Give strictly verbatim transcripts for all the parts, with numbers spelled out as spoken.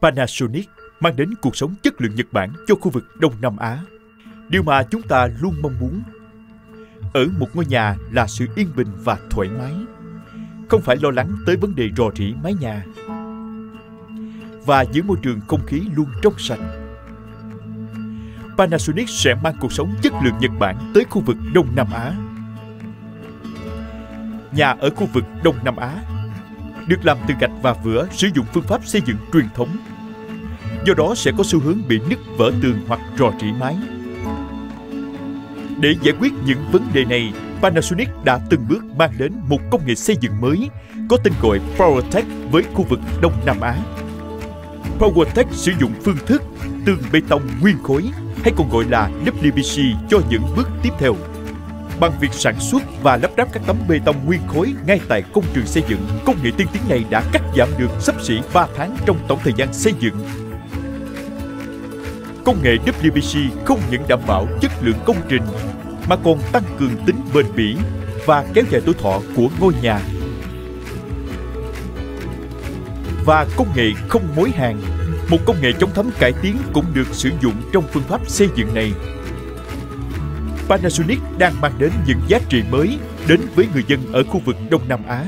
Panasonic mang đến cuộc sống chất lượng Nhật Bản cho khu vực Đông Nam Á. Điều mà chúng ta luôn mong muốn ở một ngôi nhà là sự yên bình và thoải mái, không phải lo lắng tới vấn đề rò rỉ mái nhà, và giữ môi trường không khí luôn trong sạch. Panasonic sẽ mang cuộc sống chất lượng Nhật Bản tới khu vực Đông Nam Á. Nhà ở khu vực Đông Nam Á được làm từ gạch và vữa, sử dụng phương pháp xây dựng truyền thống, do đó sẽ có xu hướng bị nứt vỡ tường hoặc rò rỉ mái. Để giải quyết những vấn đề này, Panasonic đã từng bước mang đến một công nghệ xây dựng mới có tên gọi PowerTech với khu vực Đông Nam Á. PowerTech sử dụng phương thức tường bê tông nguyên khối, hay còn gọi là W B C, cho những bước tiếp theo. Bằng việc sản xuất và lắp ráp các tấm bê tông nguyên khối ngay tại công trường xây dựng, công nghệ tiên tiến này đã cắt giảm được xấp xỉ ba tháng trong tổng thời gian xây dựng. Công nghệ W B C không những đảm bảo chất lượng công trình mà còn tăng cường tính bền bỉ và kéo dài tuổi thọ của ngôi nhà. Và công nghệ không mối hàn, một công nghệ chống thấm cải tiến cũng được sử dụng trong phương pháp xây dựng này. Panasonic đang mang đến những giá trị mới đến với người dân ở khu vực Đông Nam Á.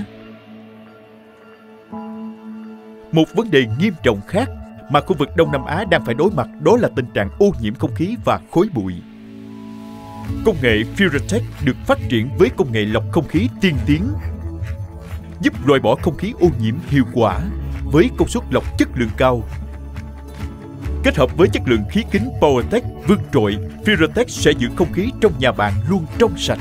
Một vấn đề nghiêm trọng khác mà khu vực Đông Nam Á đang phải đối mặt đó là tình trạng ô nhiễm không khí và khói bụi. Công nghệ FilterTech được phát triển với công nghệ lọc không khí tiên tiến, giúp loại bỏ không khí ô nhiễm hiệu quả với công suất lọc chất lượng cao. Kết hợp với chất lượng khí kính PowerTech vượt trội, FilterTech sẽ giữ không khí trong nhà bạn luôn trong sạch.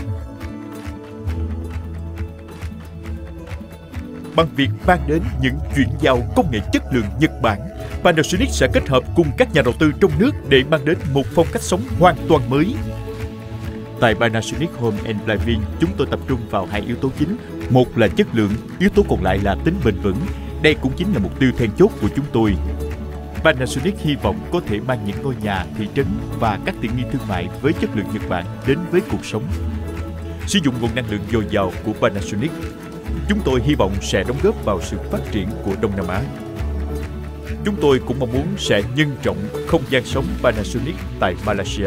Bằng việc mang đến những chuyển giao công nghệ chất lượng Nhật Bản, Panasonic sẽ kết hợp cùng các nhà đầu tư trong nước để mang đến một phong cách sống hoàn toàn mới. Tại Panasonic Home and Living, chúng tôi tập trung vào hai yếu tố chính. Một là chất lượng, yếu tố còn lại là tính bền vững. Đây cũng chính là mục tiêu then chốt của chúng tôi. Panasonic hy vọng có thể mang những ngôi nhà, thị trấn và các tiện nghi thương mại với chất lượng Nhật Bản đến với cuộc sống. Sử dụng nguồn năng lượng dồi dào của Panasonic, chúng tôi hy vọng sẽ đóng góp vào sự phát triển của Đông Nam Á. Chúng tôi cũng mong muốn sẽ nhân rộng không gian sống Panasonic tại Malaysia,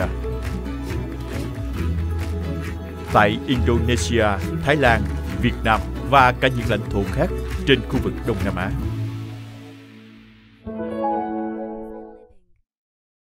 tại Indonesia, Thái Lan, Việt Nam và cả những lãnh thổ khác trên khu vực Đông Nam Á.